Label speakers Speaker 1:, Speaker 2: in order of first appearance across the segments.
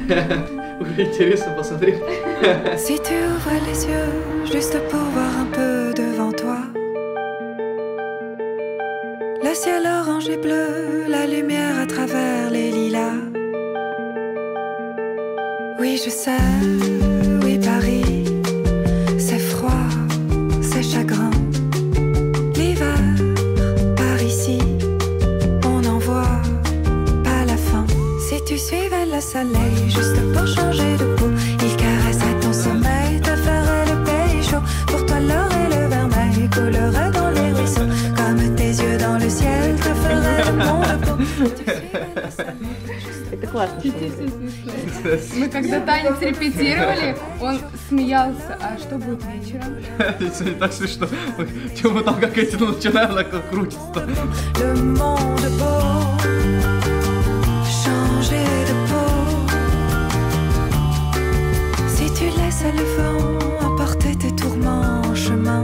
Speaker 1: Уже интересно посмотреть.
Speaker 2: Si tu ouvrais les yeux juste pour voir un peu devant toi, le ciel orange et bleu, la lumière à travers les lilas. Oui, je sais, oui, Paris, c'est froid, c'est chagrin. L'hiver, par ici, on n'en voit pas la fin. Si tu suivais le soleil juste pour changer de peau, il caresserait ton sommeil, te ferait le pays chaud. Pour toi, l'or et le vermeil coulerait dans les ruisseaux. Comme tes yeux dans le ciel te feraient le monde beau.
Speaker 3: Это классно.
Speaker 4: Мы когда танец репетировали, он смеялся. А что будет вечером?
Speaker 1: Это не так смешно. Мы там как эти начинаем, она как крутится.
Speaker 2: Le monde beau, changer de peau. Si tu laisses le vent emporter tes tourments en chemin,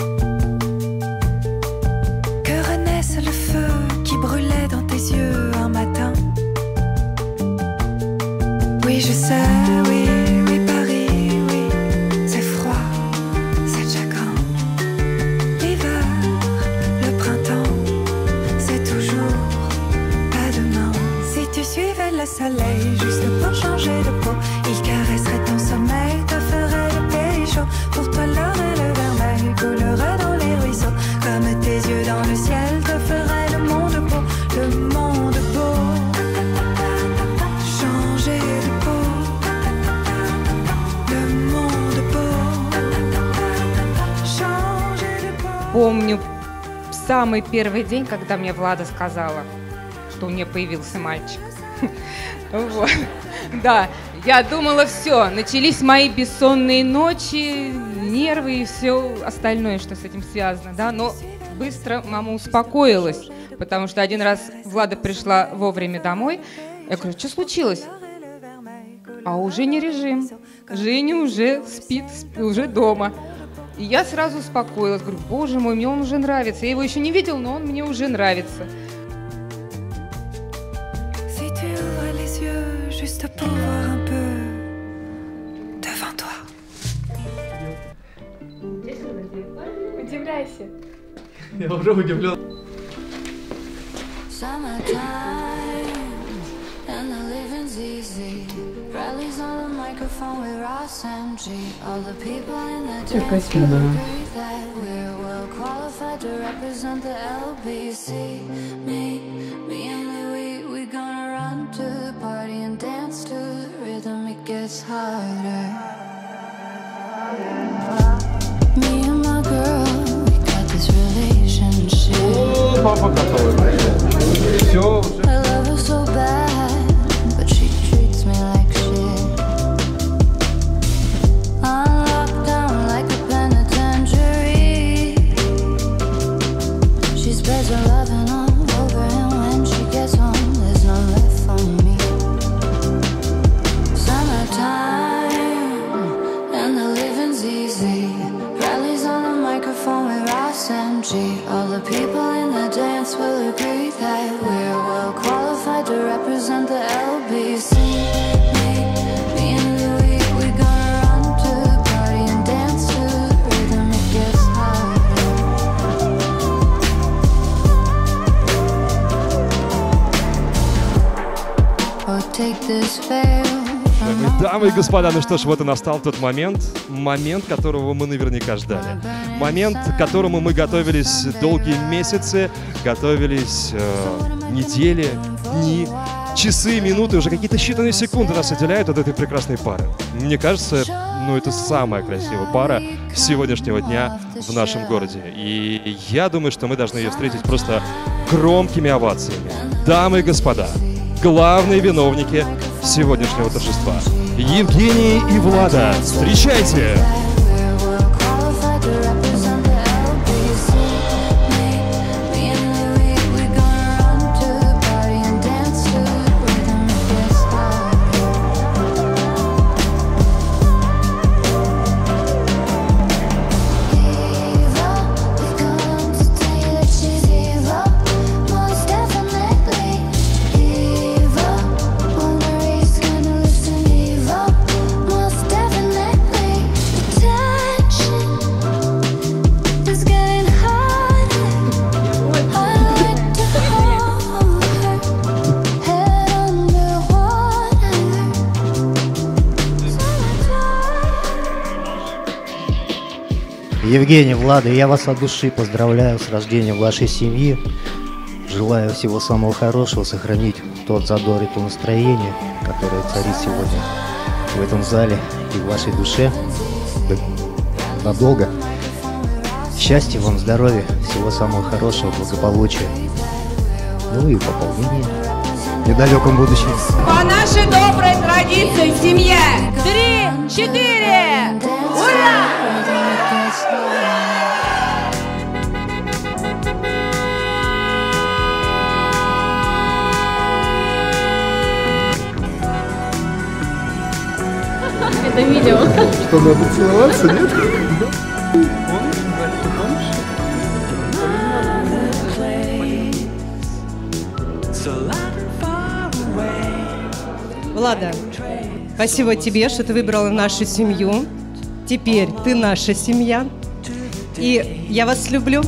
Speaker 2: que renaisse le feu qui brûlait dans tes yeux un matin. Oui, je sais, oui, oui, Paris, oui, c'est froid, c'est chagrin. L'hiver, le printemps, c'est toujours pas demain. Si tu suivais le soleil juste pour changer de peau, il caresserait ton sommeil, te ferait le pays chaud. Pour toi, l'or et le vermeil coulerait dans les ruisseaux. Comme tes yeux dans le ciel te ferait le monde beau, le monde beau. Changer de peau, le monde beau. Changer de peau.
Speaker 5: Помню самый первый день, когда мне Влада сказала, что у нее появился мальчик. Вот. Да, я думала, все, начались мои бессонные ночи, нервы и все остальное, что с этим связано, да, но быстро мама успокоилась, потому что один раз Влада пришла вовремя домой, я говорю, что случилось? А уже не режим, Женя уже спит, уже дома. И я сразу успокоилась, говорю, боже мой, мне он уже нравится, я его еще не видел, но он мне уже нравится.
Speaker 2: Si tu ouvrais les yeux juste pour voir un peu devant toi.
Speaker 4: Удивляйся.
Speaker 1: Я уже удивлен.
Speaker 2: Summertime and the living's easy. Rallies on the microphone with Ross and G. All the people in the dance will agree that we're well qualified to represent the LBC. Me and Louis, we gonna run to the party and dance to the rhythm. It gets harder. Me and my girl, we got this relationship.
Speaker 1: Папа готовый. Все.
Speaker 2: I love her so bad, but she treats me like shit. I'm locked down like a penitentiary. She spreads her loving all over, and when she gets home, there's none left for me. Summertime, and the living's easy. Rallies on the microphone with Ross and G. All the people in the dance will agree that we're well qualified to represent the LBC. Me and Louis, we gonna run to the party and dance to the rhythm. It gets harder. Oh, take this veil.
Speaker 6: Дамы и господа, ну что ж, вот и настал тот момент, которого мы наверняка ждали. Момент, к которому мы готовились долгие месяцы, готовились недели, дни, часы, минуты, уже какие-то считанные секунды нас отделяют от этой прекрасной пары. Мне кажется, ну это самая красивая пара сегодняшнего дня в нашем городе. И я думаю, что мы должны ее встретить просто громкими овациями. Дамы и господа, главные виновники сегодняшнего торжества. Евгений и Влада, встречайте!
Speaker 2: Listen
Speaker 3: Евгений, Влада, я вас от души поздравляю с рождением вашей семьи. Желаю всего самого хорошего, сохранить тот задор и то настроение, которое царит сегодня в этом зале и в вашей душе. Надолго. Счастья вам, здоровья, всего самого хорошего, благополучия. Ну и пополнение в недалеком будущем.
Speaker 7: По нашей доброй традиции в семье 3, 4, ура!
Speaker 4: Это видео.
Speaker 1: Что, надо целоваться, нет?
Speaker 8: Влада, спасибо тебе, что ты выбрала нашу семью. Теперь ты наша семья. И я вас люблю.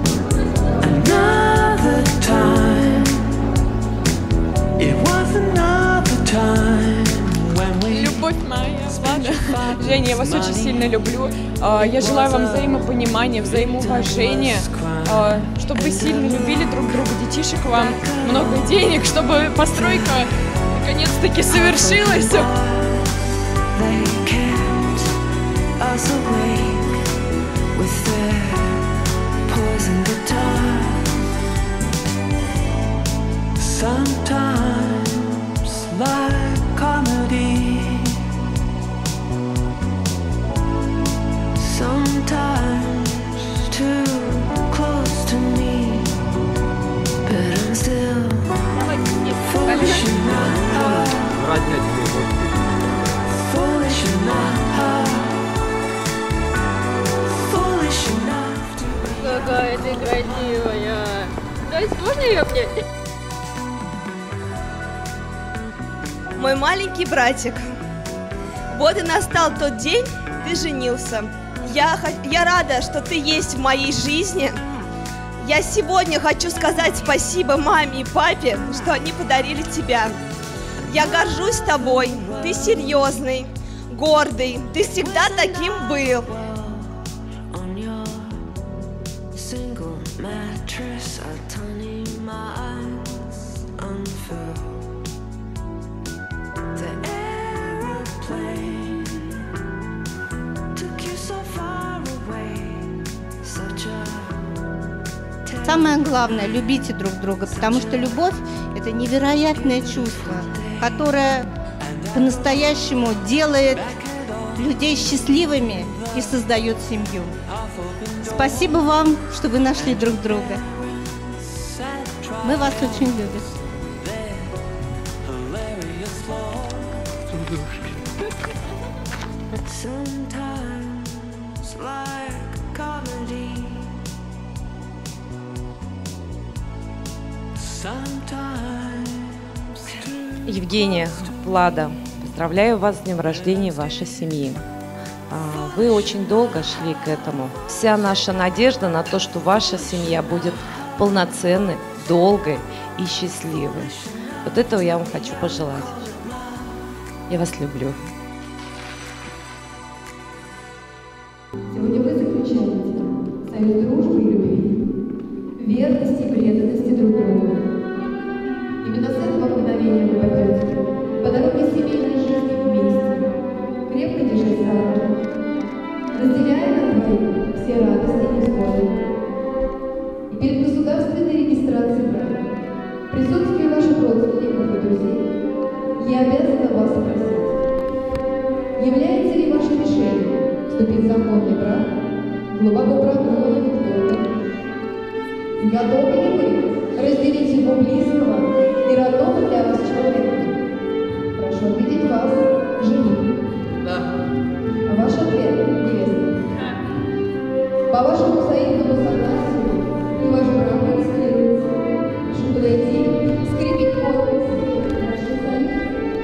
Speaker 9: Любовь моя, Влада. Женя, я вас очень сильно люблю. Я желаю вам взаимопонимания, взаимоуважения, чтобы вы сильно любили друг друга, детишек вам, много денег, чтобы постройка наконец-таки совершилась.
Speaker 4: Какая ты красивая. Здрасте, можно ее обнять?
Speaker 7: Мой маленький братик, вот и настал тот день, ты женился. Я рада, что ты есть в моей жизни. Я сегодня хочу сказать спасибо маме и папе, что они подарили тебя. Я горжусь тобой, ты серьезный, гордый, ты всегда таким был.
Speaker 10: Самое главное, любите друг друга, потому что любовь – это невероятное чувство, которое по-настоящему делает людей счастливыми и создает семью. Спасибо вам, что вы нашли друг друга. Мы вас очень любим.
Speaker 11: Евгения, Влада, поздравляю вас с днем рождения вашей семьи. Вы очень долго шли к этому. Вся наша надежда на то, что ваша семья будет полноценной, долгой и счастливой. Вот этого я вам хочу пожелать. Я вас люблю.
Speaker 12: Сегодня вы заключаете союз дружбы и любви, верности и преданности друг другу. Именно с этого мгновения вы пойдете по дороге семейной жизни вместе, крепко держась за руки, разделяя на двоих все радости и невзгоды. И перед государственной регистрацией брака, в присутствии ваших родственников и друзей, я обязана вас спросить, является ли вашей мишенью вступить в законный брак, глубоко продуманным и твердым? Готовы ли вы разделить его близкого и родного для вас человека? Прошу ответить вас, жених.
Speaker 1: Да.
Speaker 12: А ваш ответ, невеста? По вашему взаимному согласию и ваш брак регистрируется. Прошу подойти, скрепить подпись. Ваш союз.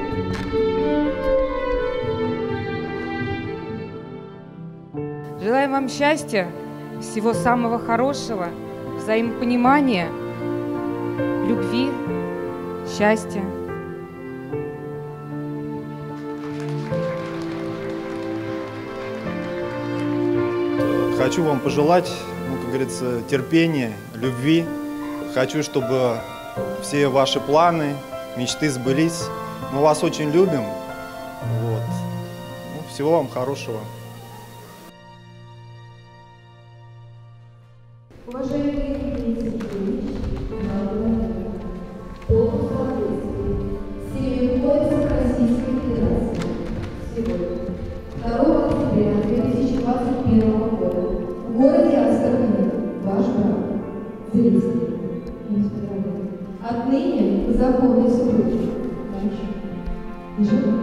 Speaker 5: Желаю вам счастья, всего самого хорошего, взаимопонимания, любви, счастья.
Speaker 13: Хочу вам пожелать, ну, как говорится, терпения, любви. Хочу, чтобы все ваши планы, мечты сбылись. Мы вас очень любим. Вот. Ну, всего вам хорошего.
Speaker 12: Уважаемый Евгений Сергеевич, полностью соответствует Серии Кодекса Российской Федерации сегодня, 2 октября 2021 года, в городе Астрахани, ваш брат, Зритель. Отныне законный супруги. Дальше. И жена.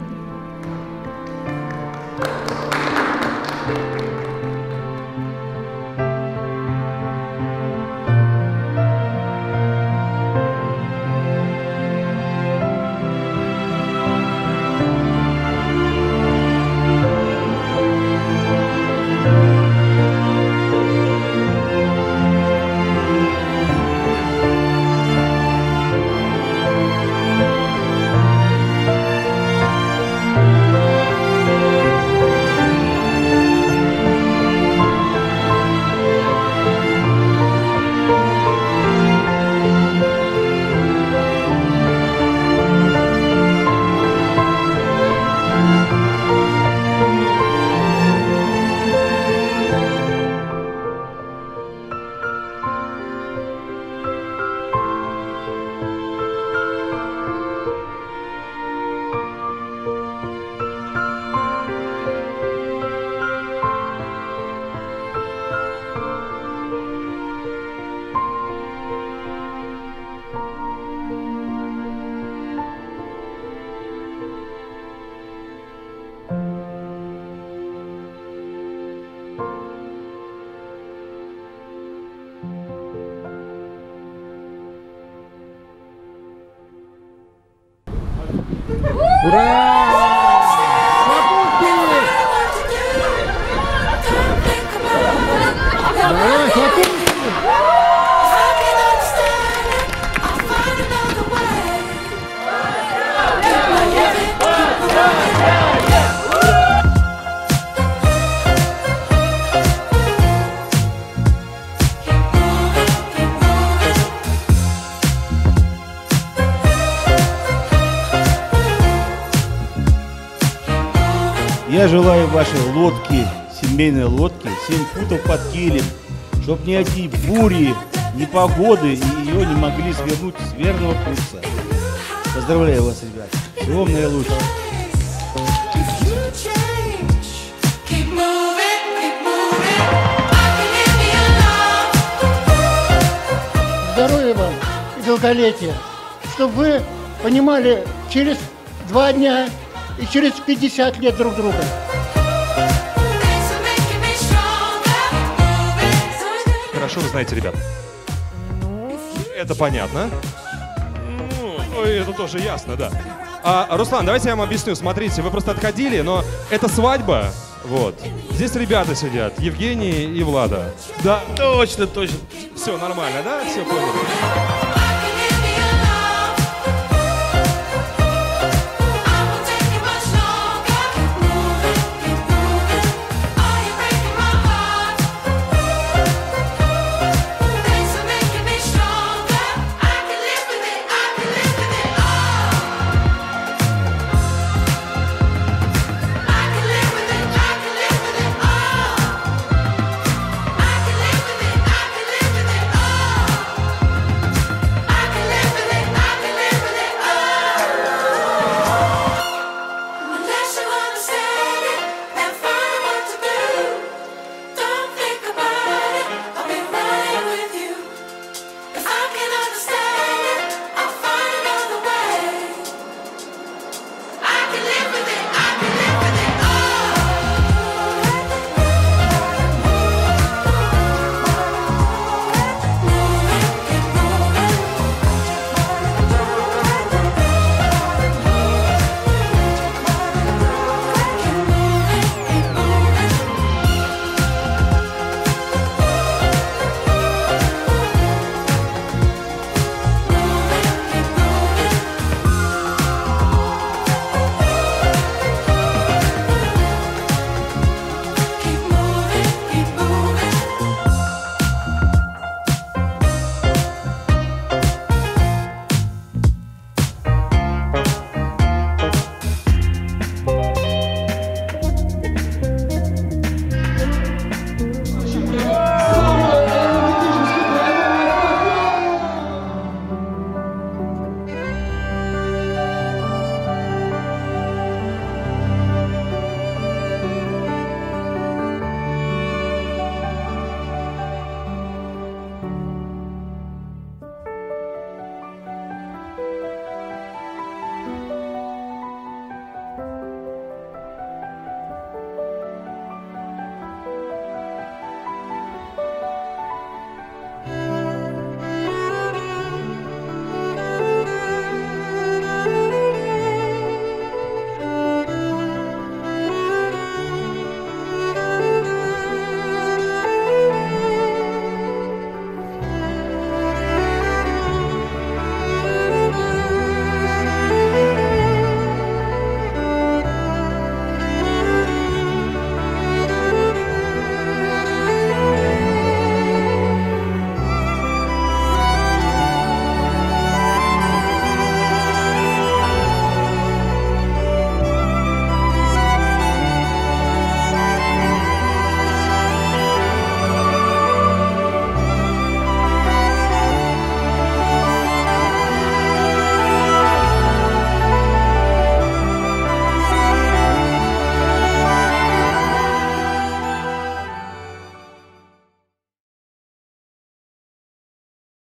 Speaker 14: Я желаю вашей лодки, семейной лодки, 7 футов под килем, чтобы ни эти бури, ни погоды ее не могли свернуть с верного курса. Поздравляю вас, ребят. Всего вам наилучшего.
Speaker 15: Здоровья вам и долголетия, чтобы вы понимали через 2 дня и через 50 лет друг друга.
Speaker 6: Хорошо, вы знаете, ребят. Это понятно. Ну, это тоже ясно, да. Руслан, давайте я вам объясню. Смотрите, вы просто отходили, но это свадьба. Вот. Здесь ребята сидят, Евгений и Влада. Да.
Speaker 1: Точно, точно.
Speaker 6: Все нормально, да? Все поняли.